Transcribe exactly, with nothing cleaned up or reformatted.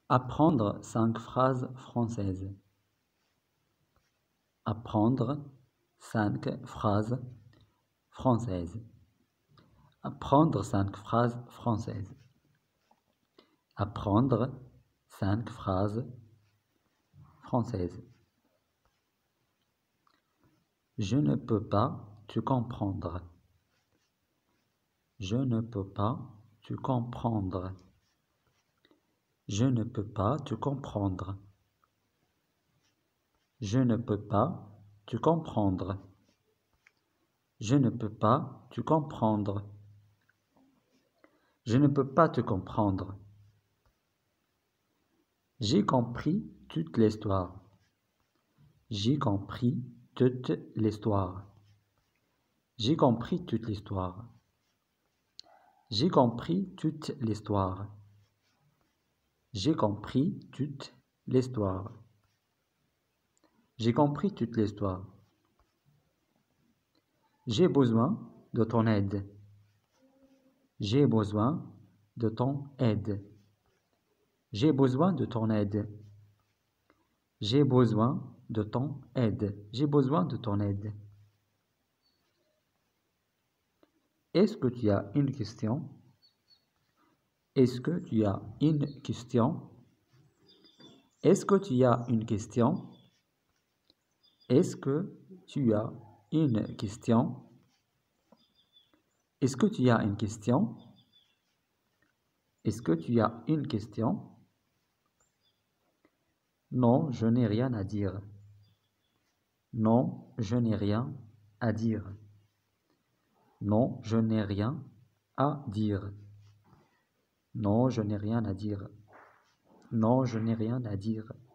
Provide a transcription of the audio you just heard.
Apprendre cinq phrases françaises. Apprendre cinq phrases françaises. Apprendre cinq phrases françaises. Apprendre cinq phrases françaises. Je ne peux pas te comprendre. Je ne peux pas te comprendre. Je ne peux pas te comprendre. Je ne peux pas te comprendre. Je ne peux pas te comprendre. Je ne peux pas te comprendre. J'ai compris toute l'histoire. J'ai compris toute l'histoire. J'ai compris toute l'histoire. J'ai compris toute l'histoire. J'ai compris toute l'histoire. J'ai compris toute l'histoire. J'ai besoin de ton aide. J'ai besoin de ton aide. J'ai besoin de ton aide. J'ai besoin de ton aide. J'ai besoin de ton aide. Est-ce que tu as une question? Est-ce que tu as une question? Est-ce que tu as une question? Est-ce que tu as une question? Est-ce que tu as une question? Est-ce que tu as une question? Non, je n'ai rien à dire. Non, je n'ai rien à dire. Non, je n'ai rien à dire. Non, je n'ai rien à dire. Non, je n'ai rien à dire.